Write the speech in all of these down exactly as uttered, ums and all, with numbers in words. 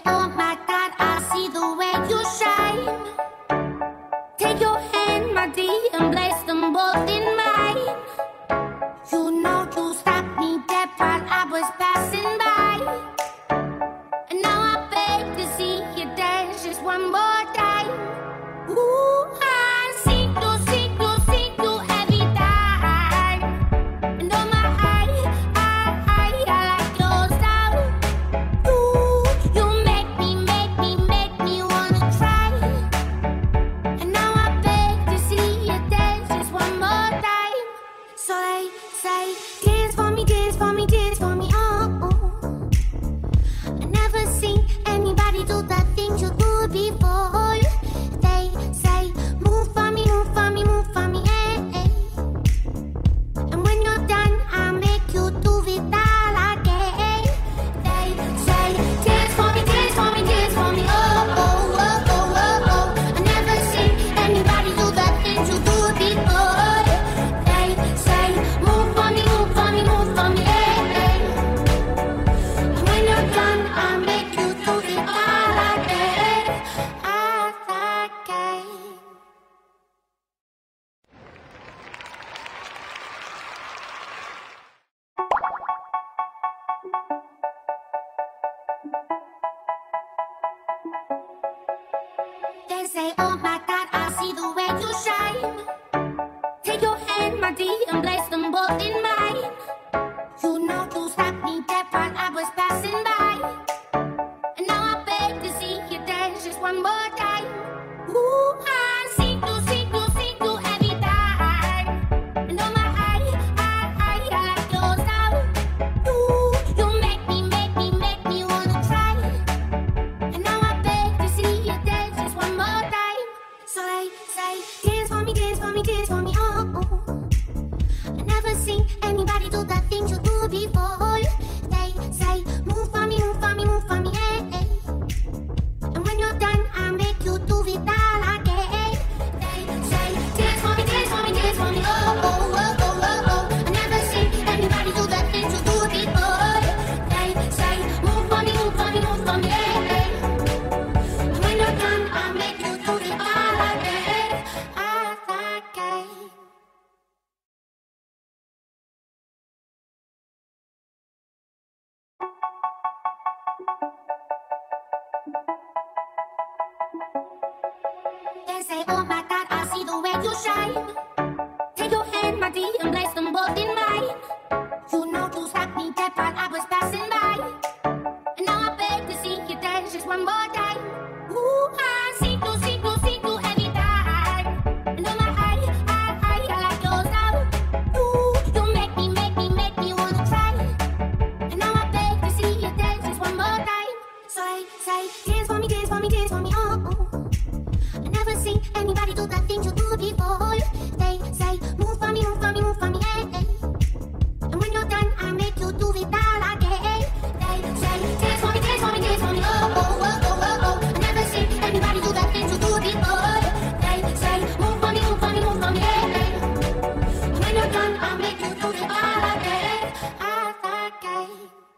oh my God, I see the way you shine. Take your hand, my dear, and place them both in mine. You know you stopped me dead while I was passing by. And now I beg to see you dance just one more time. Ooh, I see you, see you, see you every time. And oh my, I, I, I, I like your style. Ooh, you make me, make me, make me wanna try. And now I beg to see you dance just one more time. So they say, dance for me, dance for me, dance for me, oh, oh. I never seen anybody do the things you do before. They say, move for me, move for me, move for me, eh, eh. And when you're done, I'll make you do it all again. They say, dance for me, dance for me, dance for me, oh, oh, oh, oh, oh, oh. I never seen anybody do the things you do before. They say, move for me, move for me, move for me, eh, eh. And when you're done, I'll make you do it all again, all again. They say, oh my God, I see the way you shine. Take your hand, my dear, and place them both in mine. You know you stopped me dead while I was passing by. And now I beg to see you dance just one more time. Ooh, I see you, see you, see you every time. And oh my, I, I, I, I like your style. Ooh, you make me, make me, make me wanna try. And now I beg to see you dance just one more time. So they say, dance for me, dance for me, dance for me, oh, oh. I never seen anybody do the things you do before. They say, move for me, move for me, move for me, eh, eh. And when you're done, I'll make you do it all again. They say, dance for me, dance for me, dance for me, oh, oh, oh, oh, oh, oh. I never seen anybody do the things you do before. They say, move for me, move for me, move for me, eh, eh. And when you're done, I'll make you do it all again, all again. They say, oh my God, I see the way you shine. Take your hand, my dear, and place them both in mine. You know you stopped me dead while I was passing by. And now I beg to see you dance just one more time. Ooh, I see you, see you, see you every time. And oh my, I, I, I, I like your style. Ooh, you make me, make me, make me wanna try. And now I beg to see you dance just one more time. So they say, dance for me, dance for me, dance for me, oh, oh. I never seen anybody do the things you do before. They say, move for me, move for me, move for me, eh, eh. And when you're done, I'll make you do it all again. They say, dance for me, dance for me, dance for me, oh, oh, oh, oh, oh, oh. I never seen anybody do the things you do before. They say, move for me, move for me, move for me, eh, eh. And when you're done, I'll make you do it all again, all again.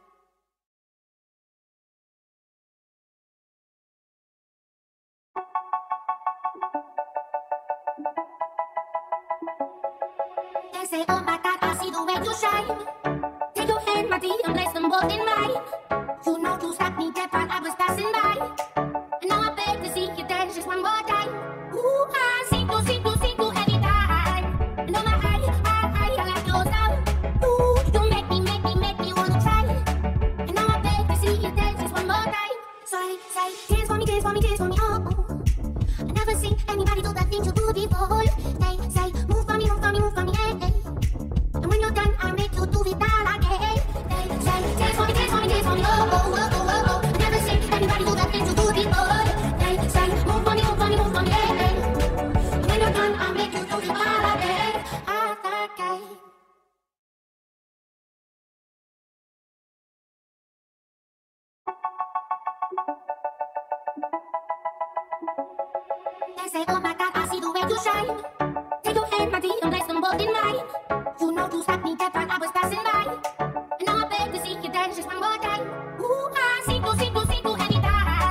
They say, oh my God, I see the way you shine. Take your hand, my dear, and place them both in mine. You know you stopped me dead while I was passing by. And now I beg to see you dance just one more time. Ooh, I see you, see you, see you every time. And oh my, I, I, I, I like your style. Ooh, you make me, make me, make me wanna try. And now I beg to see you dance just one more time. So they say, dance for me, dance for me, dance for me, oh, oh. I never seen anybody do the things you do before. They say, move for me, move for me, move for me, eh, eh. And when you're done, I'll make you do it all again. They say, dance for me, dance for me, dance for me, oh, oh, oh, oh, oh, oh. I never seen anybody do the things you do before. They say, move for me, move for me, move for me, eh, eh. And when you're done, I'll make you do it all again, all again. They say, oh my God, I see the way you shine. Take your hand, my dear, and place them both in mine. You know you stopped me dead while I was passing by. And now I beg to see you dance just one more time. Ooh, I see you, see you, see you every time.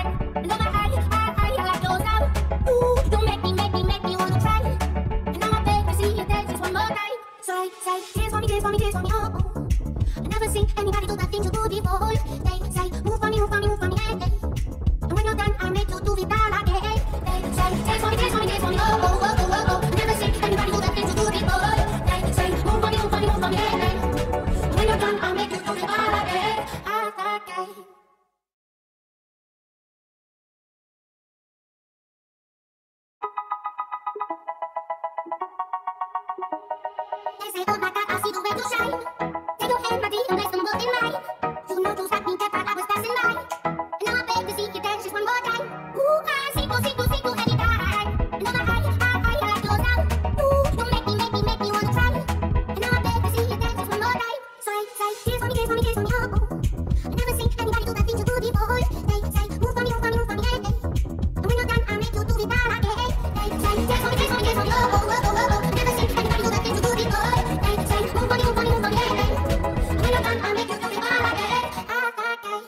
say, oh my God, I see the way you shine. Take your hand, my dear, and place them both in mine. You know you stopped me dead while I was passing by. And now I beg to see you dance just one more time. Ooh, I see you, see you, see you anytime. And now I, I, I, I like yours now. Ooh, you make me, make me, make me wanna try. And now I beg to see you dance just one more time. So I say, kiss for me, kiss for me, kiss for me, oh. I never seen anybody do the things you do before. They say, move for me, move for me, move for me, hey, hey. And when you're done, I make you do it all again. They say, dance for me, dance for me, dance for me, oh, oh, oh, oh, oh. I never seen anybody do the things you do before. They say, move for me, move for me, move for me, hey, hey. And when you're done, I make you do it all again. Ah, ah, ah.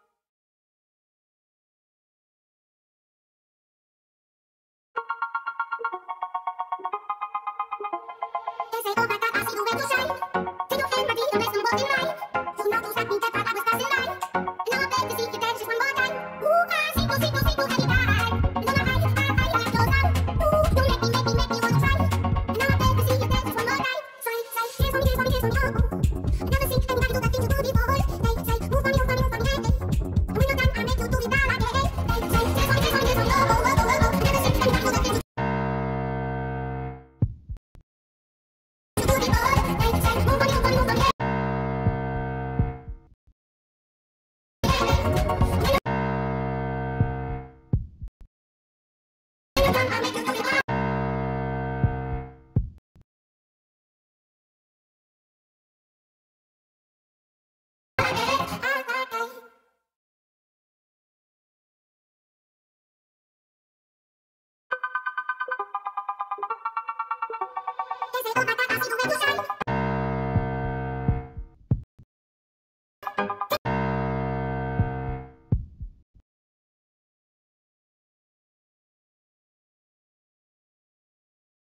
They say, oh my God, I see the way you shine. Take your hand, my dear, and place them both in mine. You know you stopped me dead while I was passing by. And now I beg to see you dance just one more time. Ooh, I see you, see you, see you anytime. And now I, I, I like yours now. Ooh, you make me, make me, make me wanna try. And now I beg to see you dance just one more time. So I say, kiss for me, kiss for me, kiss for me, oh. I never seen anybody do the things you do before. They say, move for me, move for me, move for me, hey, hey. And when you're done, I make you do it all again. They say, kiss for me, kiss for me, kiss for me, oh, oh, oh, oh, oh. I never seen anybody do the things you do before. They say, move for me, move for me, move for me, hey, hey.